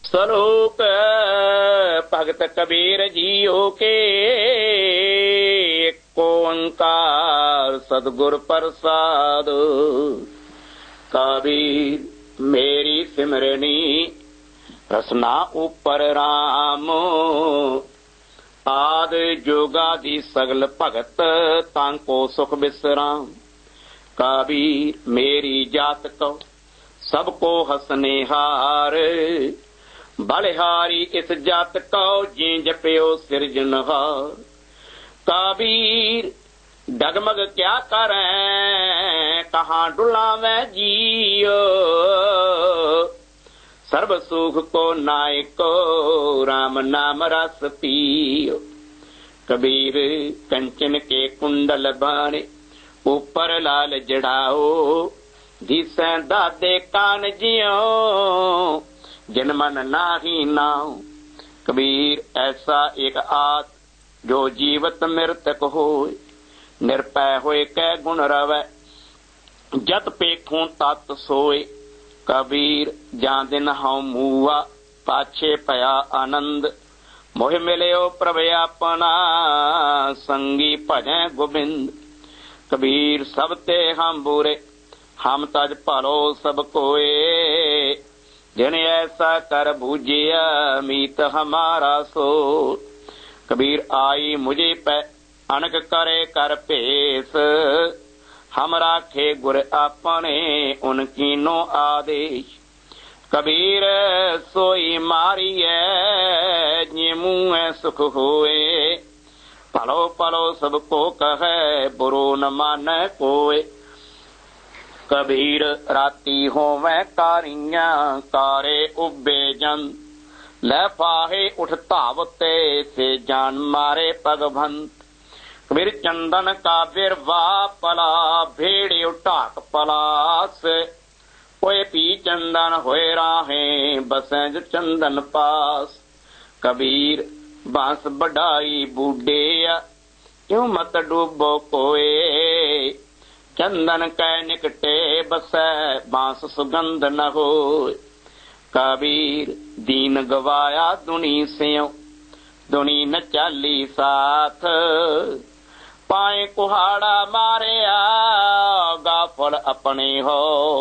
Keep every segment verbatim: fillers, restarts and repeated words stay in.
सलोक भगत कबीर जियो के ओंकार सदगुर प्रसाद। कबीर मेरी सिमरनी रसना ऊपर राम, आद जोगादि सगल भगत तांको सुख विश्राम। कबीर मेरी जात को सबको हसने हार, बलिहारी इस जात को जी जप्यो सिरजनहार। कबीर डगमग क्या करें कहाँ डुलावे जियो, सर्व सुख को नायको राम नाम रस पियो। कबीर कंचन के कुंडल बाने ऊपर लाल जड़ाओ, जिसे दादे कान जियो जिन मन नाही नाओ। कबीर ऐसा एक आत जो जीवत मृतक होए, निर्पय होए कै गुण रवै जत पेखूं तत सोए। कबीर जां दिन हूं मूआ पाछे पया आनंद, मोह मिलियो प्रभ अपना संगी भजै गोबिंद। कबीर सब ते हम बुरे हम तज भलो सब कोए, जिन ऐसा कर बूझिया मीत हमारा सो। कबीर आई मुझे पे अनक करे कर पेश, हम राखे गुर अपने उनकी नो आदेश। कबीर सोई मारिए जे मुँह सुख होए, पलो पलो सबको कहे बुरो न माने कोय। कबीर राती होवे कारियां कारे उबे जन, ले फाहे उठ धावते से जान मारे पगभंत। कबीर चंदन का बिरवा पला भेड़े उठाक पलास, कोई पी चंदन होए राहे बसे जो चंदन पास। कबीर बांस बढ़ाई बूढ़े क्यों मत डूबो कोए, चंदन कै निकटे बसे बांस सुगंध न हो। कबीर दीन गवाया दुनी स्यों दुनी न चाली साथ, पाए कुहाड़ा मारे गाफल अपने हो।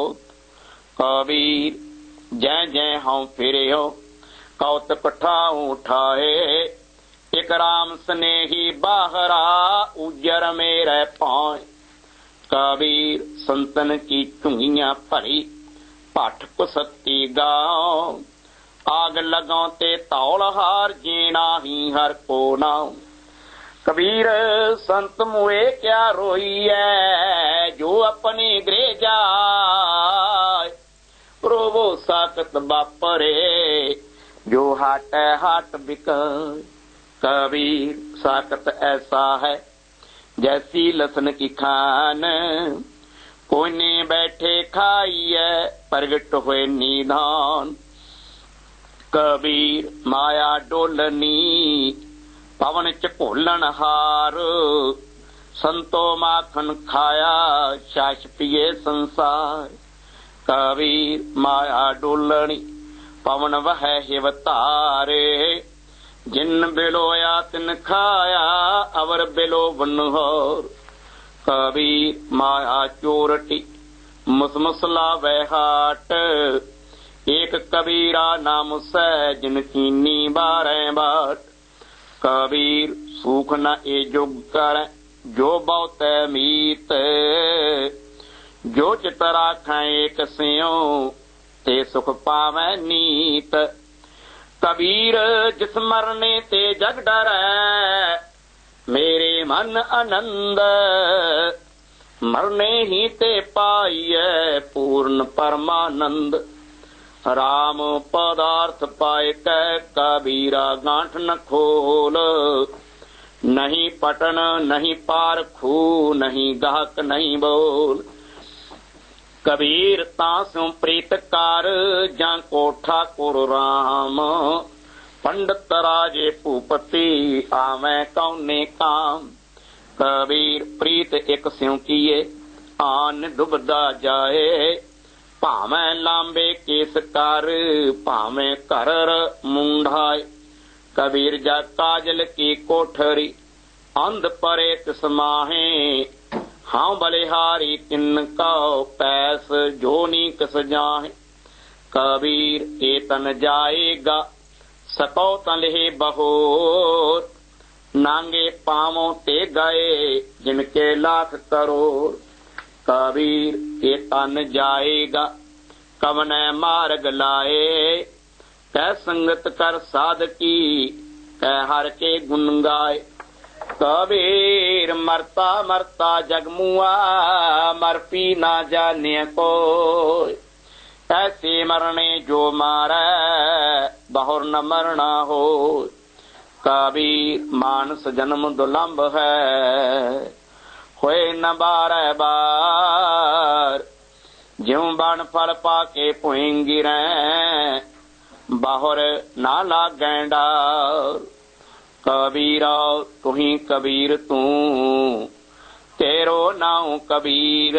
कबीर जय जय हूं फिरे हो कौतक ठाऊं उठाए, एक राम स्नेही बाहरा उजर मेरे पाए। कबीर संतन की चुंगियां भरी पाठ कुसती गाओ, आग लगाते तौल हार जीना ही हर को नाम। कबीर संत मुए क्या रोई है जो अपने गृह जाए, रोवो साकत बापरे जो हाट हाट बिकाए। कबीर साकत ऐसा है जैसी लसन की खान, कोई ने बैठे खाइए प्रगट हुए निधान। कबीर माया डोलनी पवन चकोलन हार, संतो माखन खाया शास पिए संसार। कबीर माया डोलनी पवन वह हिवतारे, जिन बिलोया तिन खाया अवर बिलो बनहोर। कबीर माया चोरटी मुसमुसला वहाट, एक कबीरा नाम से जिन कीनी बारह बाट। कबीर सूख न ए जुग कर जो बहुत मीत, जो चितरा खाए एक स्यों ते सुख पावे नीत। कबीर जिस मरने ते जग डरै मेरे मन आनंद, मरने ही ते पाइए पूर्ण परमानंद। राम पदार्थ पाए कै कबीरा गांठ न खोल, नहीं पटन नहीं पार खू नहीं गाहक नहीं बोल। कबीर तासु प्रीत कार जा कोठा कोर राम, पंडित राजे भूपति आवे कौने काम। कबीर प्रीत एक स्यों किए आन डुबदा जाए, भावें लांबे केस कर, भावें कर मुंडाए। कबीर जा काजल की कोठरी, अंध परे तिस माहे। हाँ बलिहारी तिन को, पैस जो नी किस जाहे। कबीर ए तन जाएगा, सको तलहे बहोर। नांगे पामों ते गए, जिनके लाख करोड़। कबीर ए तन जाएगा, कवने मार्ग लाए। कह संगत कर साधकी, कह हर के गुण गाए। कबीर मरता मरता जगमुआ, मर पी ना जाने कोई। ऐसे मरने जो मारे, बहुर न मरना हो। कबीर मानस जन्म दुलंभ है, होए न बारह बार। ज्यों बन फल पाके पुईं गिरें, बाहुर ना लागें डार। कबीरा तुही कबीर तू, तेरो नाम कबीर।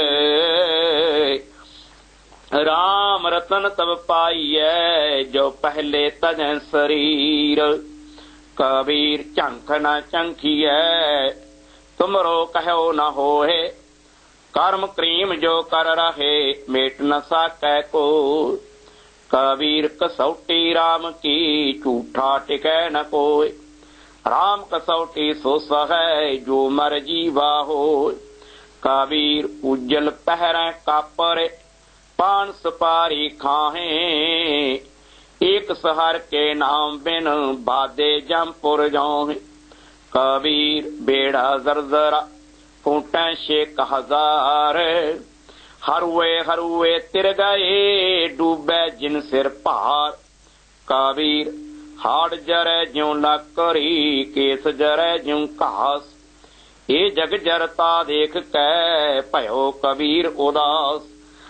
राम रतन तब पाइए, जो पहले तजं शरीर। कबीर झंख न झंखिए, तुमरो कहो न होए। कर्म क्रीम जो कर रहे, मेट न साकै को। कबीर कसौटी राम की, झूठा टिकै न कोय। राम कसौटी सो सहे, जो मर जीवा हो। कबीर उज्जल पहरें कापर, पान सुपारी खाहें। एक सहर के नाम बिन, बादे जमपुर जाहें। कबीर बेड़ा जरजरा, फूटें शेख हजार। हरुए हरुए तिर गए, डूबे जिन सिर पार। कबीर हाड़ जरे ज्यों लकड़ी, केस जरे ज्यों घास। ये जग जरता देख कै, भयो कबीर उदास।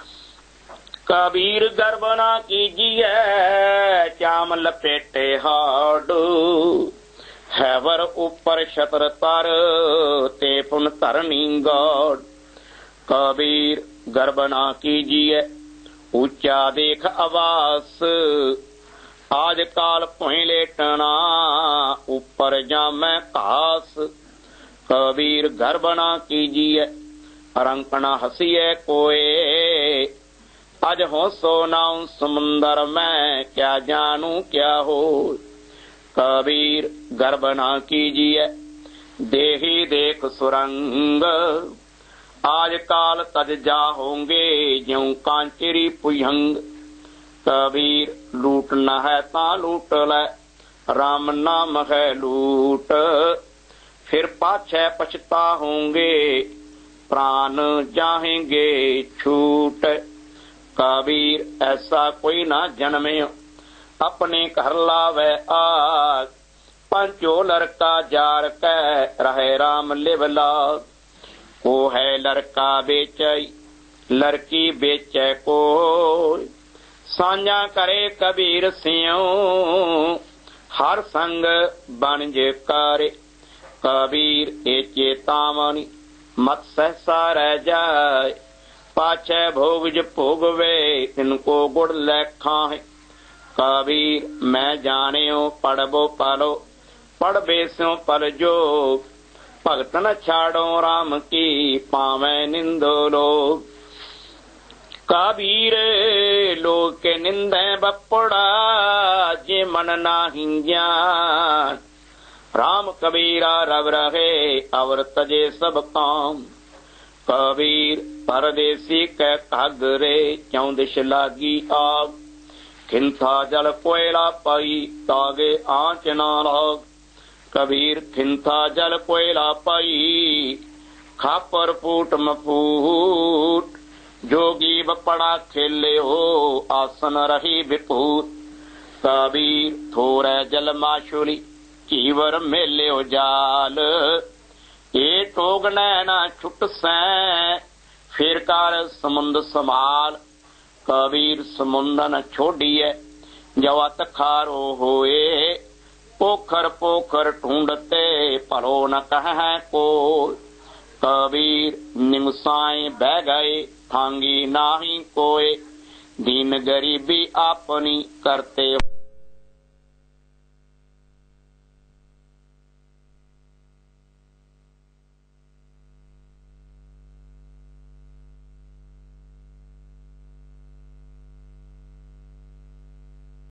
कबीर गर्भ ना कीजिए, चाम लपेटे हाड। हैवर ऊपर छतर तर, ते पुन तरनी गाड़। कबीर गर्भ ना कीजिए, ऊंचा देख आवास। आज काल भुई लेटना, ऊपर जामै घास। कबीर गर्भ ना कीजिए, रंकना हसीए कोए। अज हो सो नाउ समुंदर में, क्या जानू क्या हो। कबीर गर्भ ना कीजिए, देही देख सुरंग। आज काल तज जा होंगे, ज्यों कांचरी पुयंग। कबीर लूट न है ता लूट ले, राम नाम है लूट। फिर पाछे पछता होंगे, प्राण जाहेंगे छूट। कबीर ऐसा कोई ना जन्मे, अपने घर लावे आग। पंचो लड़का जार कै, रहे राम लिव लाग। को है लड़का बेचई, लड़की बेचे कोई। साझा करे कबीर सियों, हर संग बन जे करे। कबीर ए चेतावनी, मत सहसा रह जाए। पाछे भोग भोगवे, तिनको गुड़ ले खाए। कबीर मैं जानियो, पढ़बो पलो, पढ़ बेस्यो पल जोग। भगत न छाड़ो राम की, पावे निंदो लोग। कबीर लोग के निंदे बपड़ा, जे मन नाही ज्ञान। राम कबीरा रव रहे, अवर तजे सब काम। कबीर परदेसी कै घगरे, क्यों दिश लागी आग। खिंथा जल कोयला पाई, तागे आंच ना लाग। कबीर खिंथा जल कोयला पाई, खापर फूट मफूट। जोगी बपड़ा खेले हो, आसन रही विपूत। कबीर थोड़े जल माशुली, चीवर मेले हो जाल। ये टोगने न छुट सैं, फिर कर समुंद संभाल। कबीर समुंद न छोड़िए, जवत खारो होए। पोखर पोखर ढूंढते, परो न कह को। कबीर निमसाए बह गए, थांगी नाही कोय। दीन गरीबी आपनी करते